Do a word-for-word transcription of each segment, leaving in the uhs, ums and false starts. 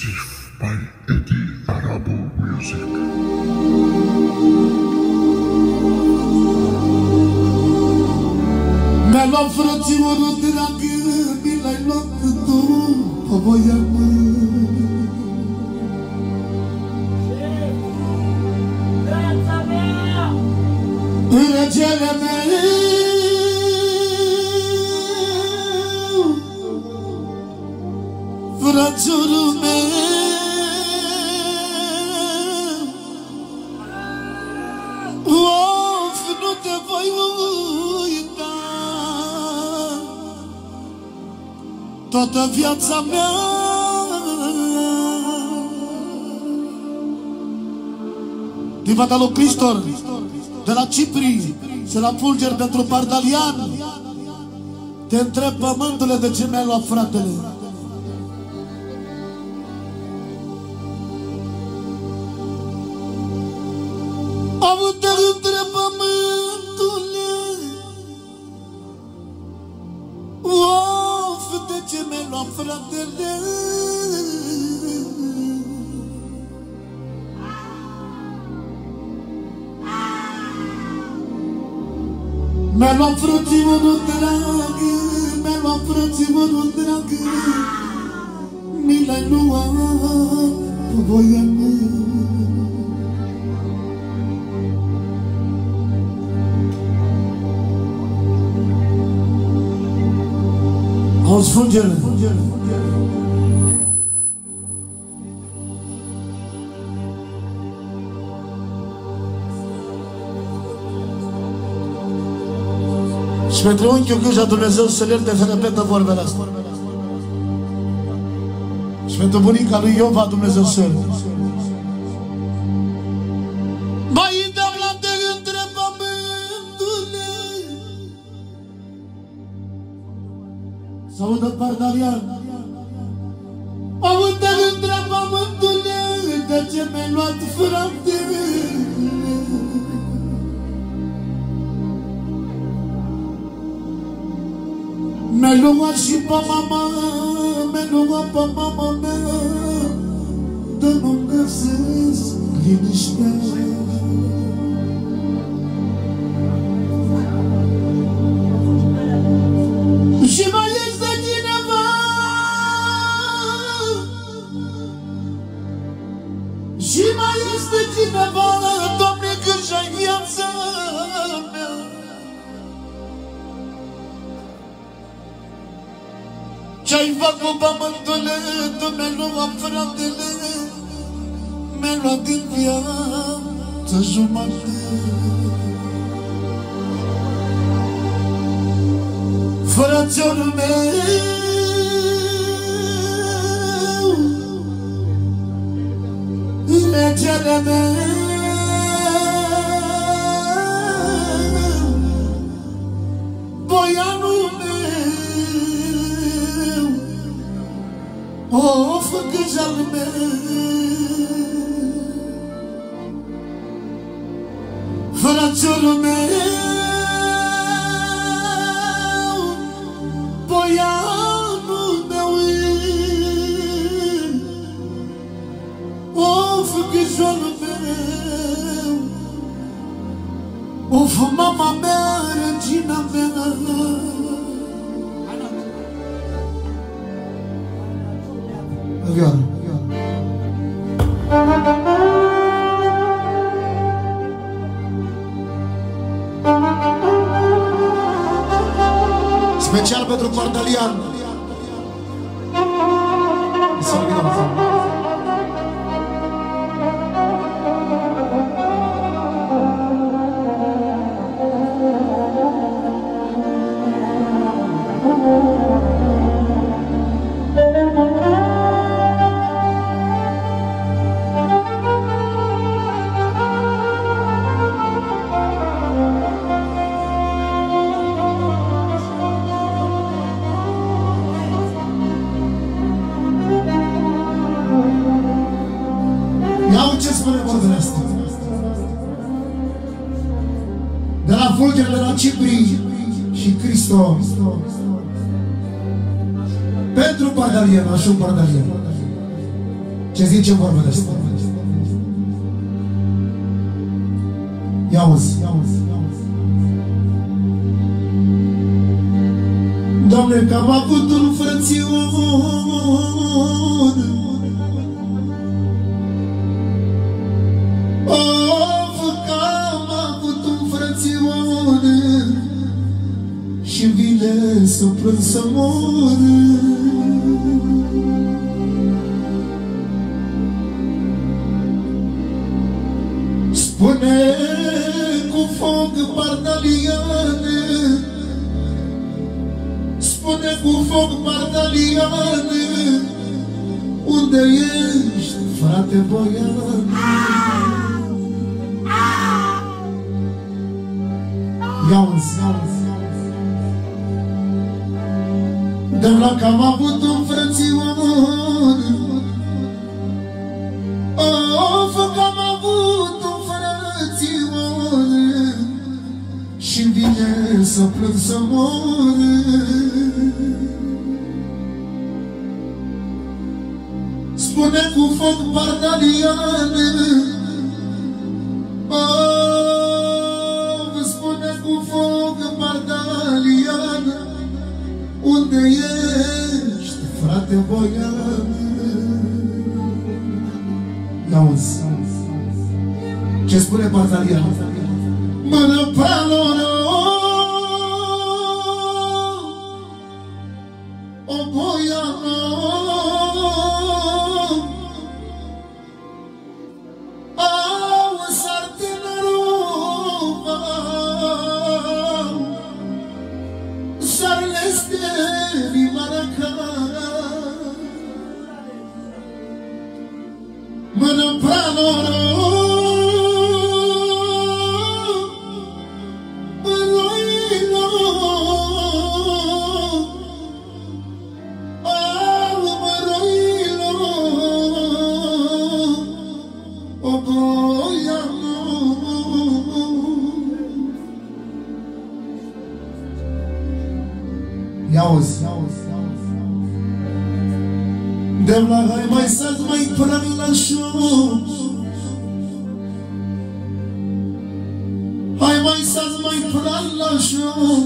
Exclusive by Eddie Arabo Music. Mi-a luat frățiorul dragă, mi l-ai luat tu, o voia mă. Regele meu, frățiorul meu, of, nu te voi uita, toată viața mea. Din partea lui Cristor, de la Cipri și la Fulger pentru Pardalian, te întreb, pământule, de ce mi-ai luat fratele? Am te întreb, pământule, of, de ce mi-ai luat fratele? Mi-a luat frățiorul dragă, mi-a luat frățiorul dragă, mi l-ai luat cu voia mea. Auzi, Fulger, și pentru unchiul Gâja Dumnezeu să-l ierte să repetă vorbele astea. Și pentru bunica lui Iova Dumnezeu să ierte. Mai dăm la te întreb, pământule, s-audă Pardalian. Audă întreb, pământule, de ce mi-ai luat fratele? Mi-ai luat și pe mama, mi-ai luat pe mama mea, de nu-mi găsesc liniștea. Și mai este cineva, și mai este cineva, Doamne, Gâja-i viața mea. Ce-ai făcut, pământule, tu mi-ai luat fratele, mi-ai luat din viață jumătate. Frățiorul meu, regele meu, boianul meu, of, Gâjal meu, frățiorul meu, boianul meu, of, Gâjalul meu, of, mama mea, regina mea. Vioară. Special pentru Pardalian. Ce spune vorbele astea? De la Fulger, de la Cipri și Cristo. Pentru Pardalian, așa un Pardalian. Ce zice vorba de asta? Ia auzi, ia auzi. Doamne, că am avut un frățior, of, că am avut un frățior și vine să plâng să mor. Spune cu foc pardaliane, spune cu foc pardaliane, unde ești, frate Boian? Ia-uzi, ia-uzi, de la că am avut un frățior, of, că am avut un frățior și vine să plâng să mor. Spune cu foc pardaliane, oh, spune cu foc pardaliane, unde ești, frate Boian? N-auzi ce spune pardalian? Mână pe o Boiană, au sartinerul, sarleste rimaraca, mână pe Ia-uzi, de la hai mai să-ți mai prag la șoc, hai mai să-ți mai prag la șoc,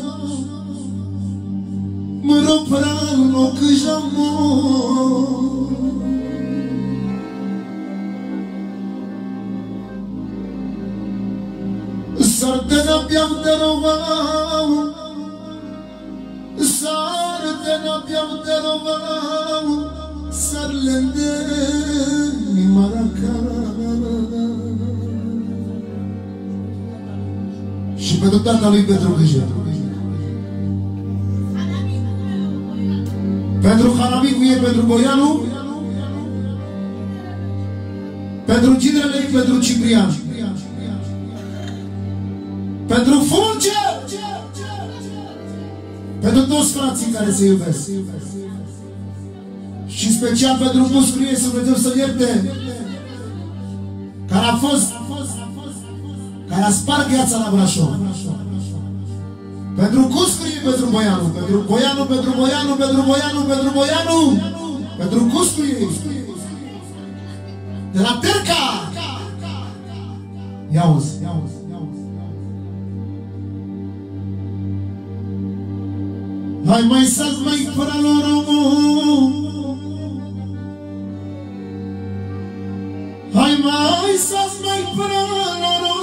mă rog prag loc jamon. Sardena piam de rovau, sardena piam de rovau, sarlende mi maraca. Și pentru tata lui Petru Gâjă, pentru Hanamicu e pentru Boianu, pentru Ginele, pentru Ciprian, pentru Fulge, pentru toți frații care se iubesc și special pentru Cuscrie, să Dumnezeu să ierte, care a fost, care a spart gheața la Brașov. Pentru Cuscrie, pentru Boianu, pentru Boianu, pentru Boianu, pentru Boianu, pentru Boianu, pentru Cuscrie, de la Terca. Ia-uzi, ia-uzi. Hai mai să-ți mai praloră, hai mai să-ți mai praloră,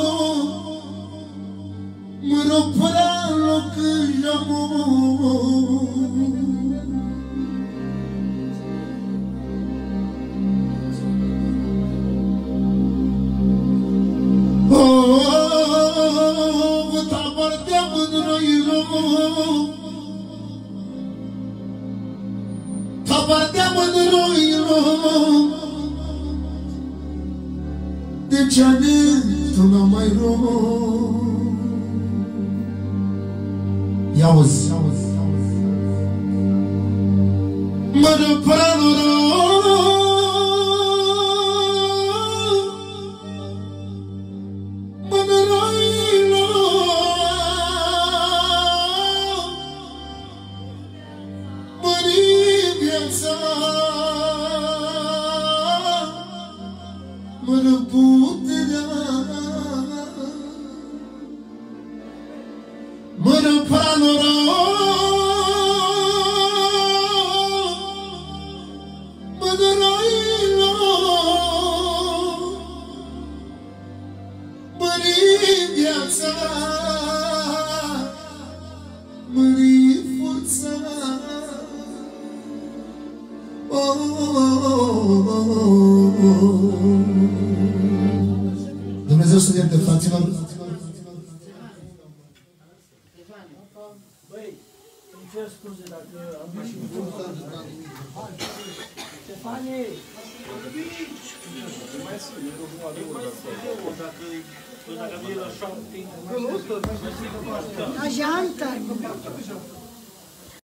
mă rog pralo când jamon. Oh, vă tabardeam în răilor, tabardeam în răilor, de ce-ane tu n-am mai rău. Ia-uzi, mă răpără rău, Dumnezeu să ierte, fraților. Băi, îmi cer scuze dacă am ieșit cu Stefanie! Mai sunt, eu nu adevăr dacă până la șapte... La jantă!